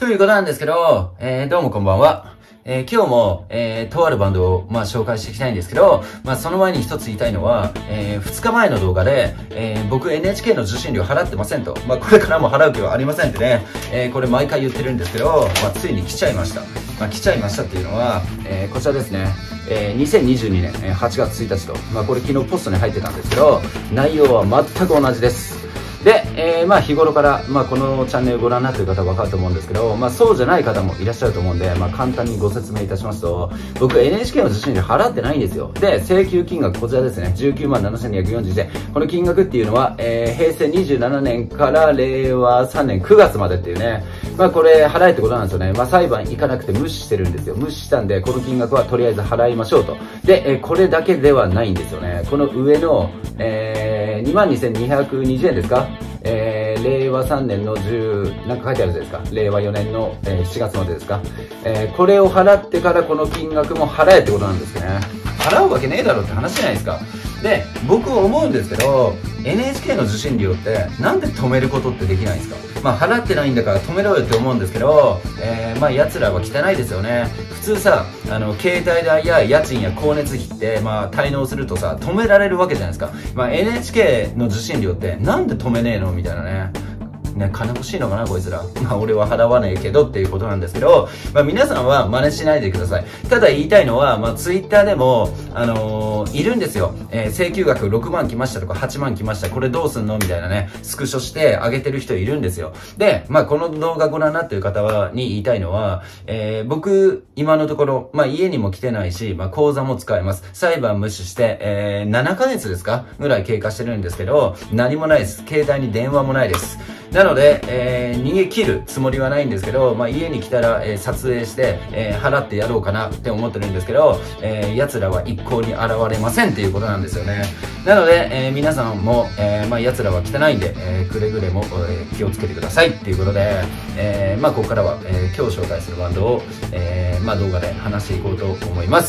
ということなんですけど、どうもこんばんは。今日も、とあるバンドを、紹介していきたいんですけど、その前に一つ言いたいのは、2日前の動画で、僕 NHK の受信料払ってませんと。これからも払う気はありませんってね、これ毎回言ってるんですけど、ついに来ちゃいました。来ちゃいましたっていうのは、こちらですね。2022年8月1日と、これ昨日ポストに入ってたんですけど、内容は全く同じです。で、日頃から、このチャンネルをご覧になっている方は分かると思うんですけど、そうじゃない方もいらっしゃると思うんで、簡単にご説明いたしますと、僕 NHK の受信料払ってないんですよ。で、請求金額こちらですね、19万7241円。この金額っていうのは、平成27年から令和3年9月までっていうね、これ払えってことなんですよね。裁判行かなくて無視してるんですよ。無視したんで、この金額はとりあえず払いましょうと。で、これだけではないんですよね。この上の、22,220円ですか？令和3年の10、なんか書いてあるじゃないですか。令和4年の、7月までですか。これを払ってからこの金額も払えってことなんですね。払うわけねえだろって話じゃないですか。で、僕思うんですけど、NHK の受信料ってなんで止めることってできないんですか？払ってないんだから止めろよって思うんですけど、奴らは汚いですよね。普通さ、携帯代や家賃や光熱費って、滞納するとさ、止められるわけじゃないですか。NHK の受信料ってなんで止めねえのみたいなね。金欲しいのかなこいつら。俺は払わねえけどっていうことなんですけど、皆さんは真似しないでください。ただ言いたいのは、ツイッターでも、いるんですよ。請求額6万来ましたとか8万来ました。これどうすんのみたいなね、スクショしてあげてる人いるんですよ。で、この動画ご覧になってる方に言いたいのは、僕、今のところ、家にも来てないし、口座も使えます。裁判無視して、7ヶ月ですかぐらい経過してるんですけど、何もないです。携帯に電話もないです。なので、逃げ切るつもりはないんですけど、家に来たら、撮影して、払ってやろうかなって思ってるんですけど、奴らは一向に現れませんっていうことなんですよね。なので、皆さんも、奴らは汚いんで、くれぐれも、気をつけてくださいっていうことで、ここからは、今日紹介するバンドを、動画で話していこうと思います。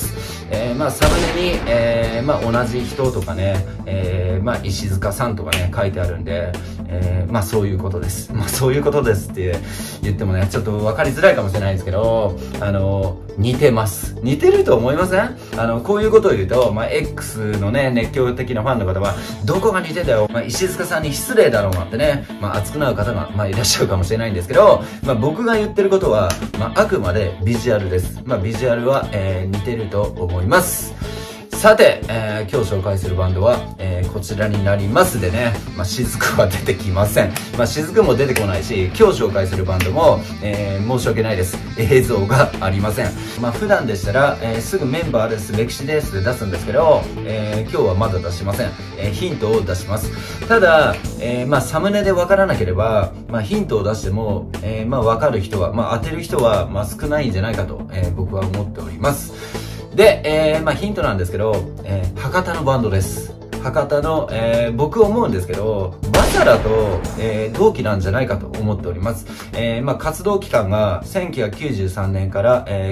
サムネに、同じ人とかね、石塚さんとかね、書いてあるんで、そういうことです。そういうことですって言ってもね、ちょっと分かりづらいかもしれないんですけど、似てます。似てると思いません？こういうことを言うと、X のね、熱狂的なファンの方は、どこが似てたよ、石塚さんに失礼だろうなってね、熱くなる方が、いらっしゃるかもしれないんですけど、僕が言ってることは、あくまでビジュアルです。ビジュアルは、似てると思います。さて、今日紹介するバンドは、こちらになりますでね、雫は出てきません。雫も出てこないし、今日紹介するバンドも、申し訳ないです。映像がありません。普段でしたら、すぐメンバーです、歴史ですで出すんですけど、今日はまだ出しません。ヒントを出します。ただ、サムネでわからなければ、ヒントを出しても、わかる人は、当てる人は、少ないんじゃないかと、僕は思っております。で、ヒントなんですけど、博多のバンドです。博多の、僕思うんですけど、バサラと、同期なんじゃないかと思っております。活動期間が1993年から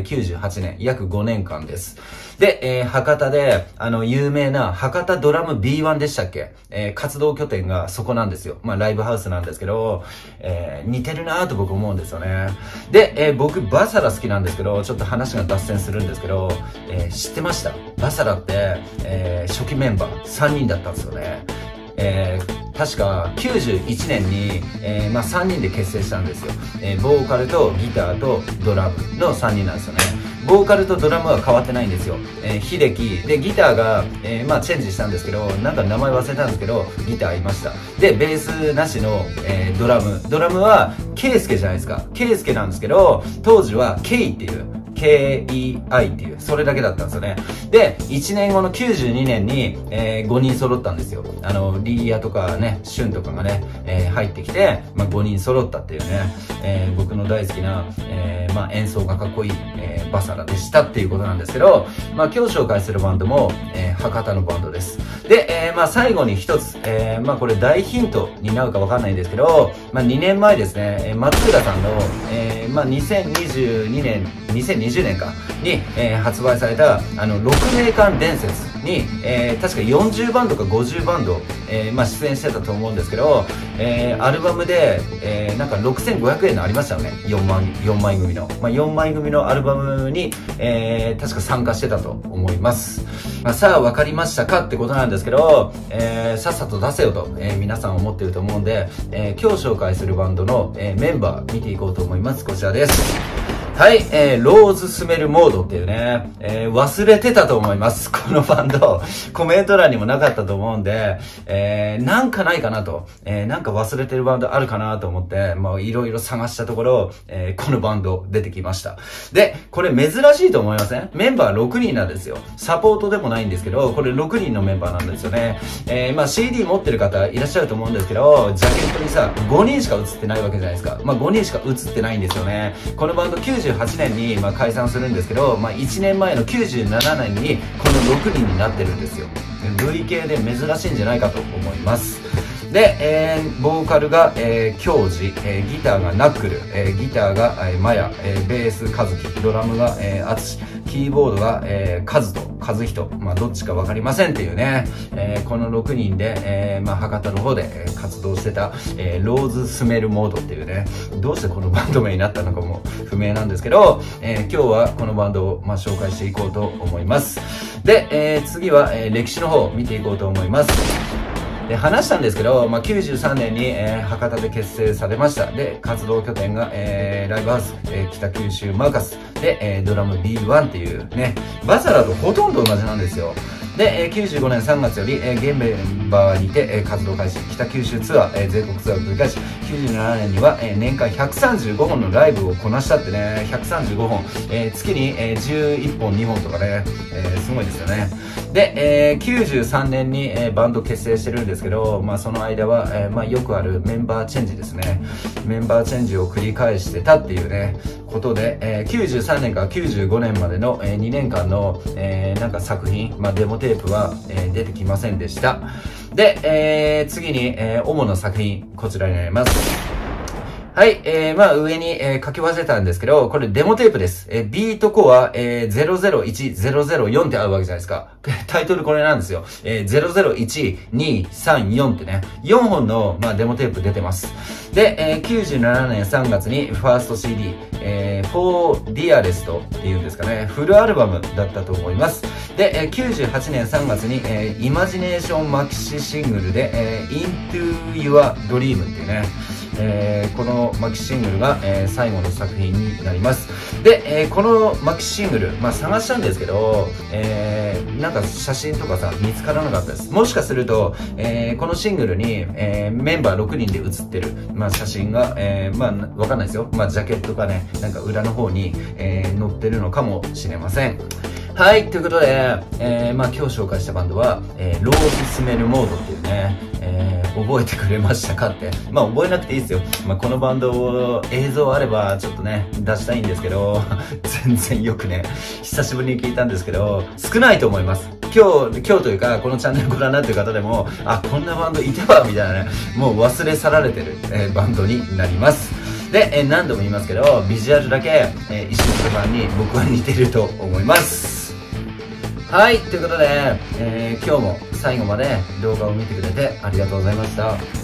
、98年、約5年間です。で、博多で、有名な博多ドラム B1 でしたっけ？活動拠点がそこなんですよ。ライブハウスなんですけど、似てるなぁと僕思うんですよね。で、僕バサラ好きなんですけど、ちょっと話が脱線するんですけど、知ってました？バサラって、初期メンバー3人だったんですよね。確か91年に、3人で結成したんですよ。ボーカルとギターとドラムの3人なんですよね。ボーカルとドラムは変わってないんですよ。秀樹でギターが、チェンジしたんですけど、なんか名前忘れたんですけど、ギターいました。で、ベースなしの、ドラムはケイスケじゃないですか。ケイスケなんですけど、当時はケイっていう。KEI っていう、それだけだったんですよね。で、1年後の92年に、5人揃ったんですよ。リーヤとかね、シュンとかがね、入ってきて、5人揃ったっていうね、僕の大好きな、演奏がかっこいい、バサラでしたっていうことなんですけど、今日紹介するバンドも、博多のバンドです。 で、まあ最後に一つ、まあこれ大ヒントになるかわかんないんですけど、まあ2年前ですね、松浦さんの、まあ2020年かに、発売された、6名間伝説に、確か40バンドか50バンド、まあ出演してたと思うんですけど、アルバムで、なんか6500円のありましたよね。4枚組の。まあ4枚組のアルバムに、確か参加してたと思います。まあさあ分かりましたかってことなんですけど、さっさと出せよと、皆さん思ってると思うんで、今日紹介するバンドの、メンバー見ていこうと思います。こちらです。はい、ローズスメルモードっていうね、忘れてたと思います。このバンド、コメント欄にもなかったと思うんで、なんかないかなと、なんか忘れてるバンドあるかなと思って、まあいろいろ探したところ、このバンド出てきました。で、これ珍しいと思いません？メンバー6人なんですよ。サポートでもないんですけど、これ6人のメンバーなんですよね。まあ CD 持ってる方いらっしゃると思うんですけど、ジャケットにさ、5人しか写ってないわけじゃないですか。まあ5人しか写ってないんですよね。このバンド98年にまあ解散するんですけど、まあ1年前の97年にこの6人になってるんですよ。累計で珍しいんじゃないかと思います。で、ボーカルが、京二、ギターがナックル、ギターが、マヤ、ベースカズキ、ドラムが、アツシ、キーボードが、カズヒト、まあどっちかわかりませんっていうね、この6人で、まあ博多の方で活動してた、ローズスメルモードっていうね、どうしてこのバンド名になったのかも不明なんですけど、今日はこのバンドを、まあ、紹介していこうと思います。で、次は、歴史の方を見ていこうと思います。で話したんですけど、まあ、93年に、博多で結成されました。で、活動拠点が、ライブハウス、北九州マーカスで、ドラム B1 っていうね、バサラとほとんど同じなんですよ。で、95年3月より、現メンバーにて、活動開始。北九州ツアー、全国ツアーを繰り返し、97年には、年間135本のライブをこなしたってね、135本、月に、11本、2本とかね、すごいですよね。で、93年に、バンド結成してるんですけど、まあその間は、まあよくあるメンバーチェンジですね。メンバーチェンジを繰り返してたっていうね、ことで、93年から95年までの、2年間の、なんか作品、まあデモテープは、出てきませんでした。で、次に、主な作品、こちらになります。はい、まあ上に、書き忘れたんですけど、これデモテープです。ビートコア、001、004ってあるわけじゃないですか。タイトルこれなんですよ。001、2、3、4ってね、4本の、まあ、デモテープ出てます。で、97年3月にファースト CD、For Dearest っていうんですかね、フルアルバムだったと思います。で、98年3月に、イマジネーションマキシシングルで、Into Your Dream っていうね、このマキシングルが、最後の作品になります。で、このマキシングル、まあ、探したんですけど、なんか写真とかさ、見つからなかったです。もしかすると、このシングルに、メンバー6人で写ってる、まあ、写真が、まあ、わかんないですよ。まあ、ジャケットかね、なんか裏の方に、載ってるのかもしれません。はい、ということで、まあ今日紹介したバンドは、ローズスメルモードっていうね、覚えてくれましたかって。まあ覚えなくていいですよ。まあこのバンドを映像あればちょっとね、出したいんですけど、全然よくね、久しぶりに聞いたんですけど、少ないと思います。今日というか、このチャンネルご覧になってる方でも、あ、こんなバンドいたわ、みたいなね、もう忘れ去られてる、バンドになります。で、何度も言いますけど、ビジュアルだけ、石塚さんに僕は似てると思います。はい、ということで、今日も最後まで動画を見てくれてありがとうございました。